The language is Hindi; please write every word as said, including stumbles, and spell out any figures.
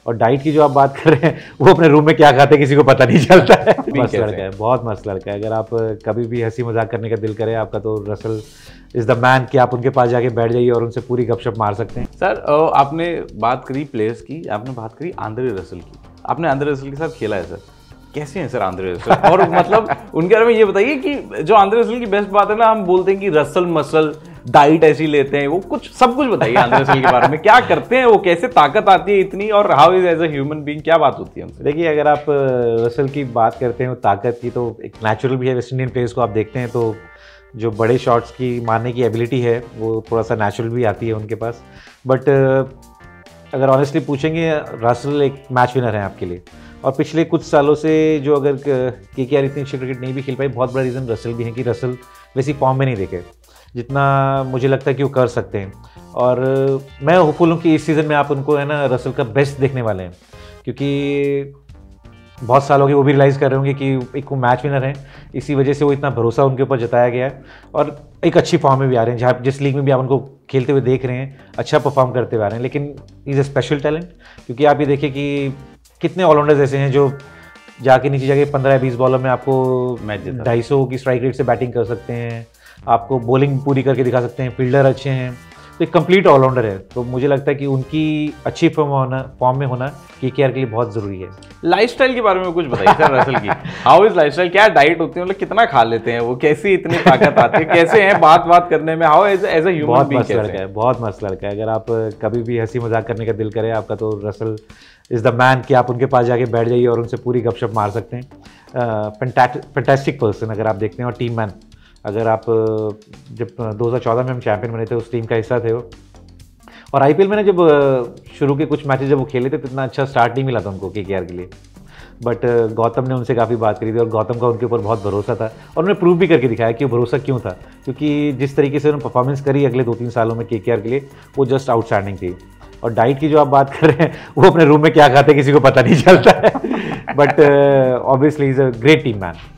और डाइट की जो आप बात कर रहे हैं, वो अपने रूम में क्या खाते हैं किसी को पता नहीं चलता है। मस्त लड़का है, बहुत मस्त लड़का है। अगर आप कभी भी हंसी मजाक करने का दिल करे आपका, तो रसल इज़ द मैन कि आप उनके पास जाके बैठ जाइए और उनसे पूरी गपशप मार सकते हैं। सर आपने बात करी प्लेयर्स की, आपने बात करी आंद्रे रसल की, आपने आंद्रे रसल के साथ खेला है सर, कैसे हैं सर आंद्रे रसल? और मतलब उनके बारे में ये बताइए कि जो आंद्रे रसल की बेस्ट बात है ना, हम बोलते हैं कि रसल मसल डाइट ऐसी लेते हैं, वो कुछ सब कुछ बताइए आंद्रे रसल के बारे में, क्या करते हैं वो, कैसे ताकत आती है इतनी, और how is as a human being, क्या बात होती है उनसे? देखिए, अगर आप रसल की बात करते हैं ताकत की, तो एक नेचुरल भी है। वेस्ट इंडियन प्लेयर्स को आप देखते हैं तो जो बड़े शॉट्स की मारने की एबिलिटी है वो थोड़ा सा नेचुरल भी आती है उनके पास। बट अगर ऑनेस्टली पूछेंगे, रसल एक मैच विनर है आपके लिए। और पिछले कुछ सालों से जो अगर के के आर इतनी अच्छी क्रिकेट नहीं भी खेल पाई, बहुत बड़ा रीज़न रसल भी है कि रसल वैसी फॉर्म में नहीं देखे जितना मुझे लगता है कि वो कर सकते हैं। और मैं होपफुल हूँ कि इस सीज़न में आप उनको है ना रसल का बेस्ट देखने वाले हैं, क्योंकि बहुत साल हो गए वो भी रियलाइज़ कर रहे होंगे कि एक वो मैच विनर हैं, इसी वजह से वो इतना भरोसा उनके ऊपर जताया गया है। और एक अच्छी फॉर्म में भी आ रहे हैं, जहाँ जिस लीग में भी आप उनको खेलते हुए देख रहे हैं अच्छा परफॉर्म करते हुए आ रहे हैं। लेकिन इज़ अ स्पेशल टैलेंट, क्योंकि आप ये देखिए कि कितने ऑलराउंडर्स ऐसे हैं जो जाके नीचे जाके पंद्रह या बीस बॉलों में आपको मैच ढाई सौ की स्ट्राइक रेट से बैटिंग कर सकते हैं, आपको बॉलिंग पूरी करके दिखा सकते हैं, फील्डर अच्छे हैं, तो एक कंप्लीट ऑलराउंडर है। तो मुझे लगता है कि उनकी अच्छी फॉर्म होना फॉर्म में होना के के आर के लिए बहुत ज़रूरी है। लाइफस्टाइल के बारे में कुछ बताइए सर रसल की, हाउ इज लाइफस्टाइल, क्या डाइट होती है, मतलब कितना खा लेते हैं वो, कैसी इतनी ताकत आती है, कैसे हैं बात बात करने में, how as as a human बहुत बीइंग मस्त लड़का है, बहुत मस्त लड़का है। अगर आप कभी भी हंसी मजाक करने का दिल करे आपका, तो रसल इज़ द मैन कि आप उनके पास जाके बैठ जाइए और उनसे पूरी गपशप मार सकते हैं। फैंटास्टिक पर्सन अगर आप देखते हैं, और टीम मैन। अगर आप जब दो हज़ार चौदह में हम चैंपियन बने थे, उस टीम का हिस्सा थे वो। और आई पी एल में जब शुरू के कुछ मैचेस जब वो खेले थे, तो इतना अच्छा स्टार्ट नहीं मिला था उनको के के आर के लिए। बट गौतम ने उनसे काफ़ी बात करी थी, और गौतम का उनके ऊपर बहुत भरोसा था, और उन्होंने प्रूव भी करके दिखाया कि वो भरोसा क्यों था। क्योंकि जिस तरीके से उन्होंने परफॉर्मेंस करी अगले दो तीन सालों में के के आर के लिए, वो जस्ट आउटस्टैंडिंग थी। और डाइट की जो आप बात कर रहे हैं, वो अपने रूम में क्या खाते हैं किसी को पता नहीं चलता है। But obviously is a great team man.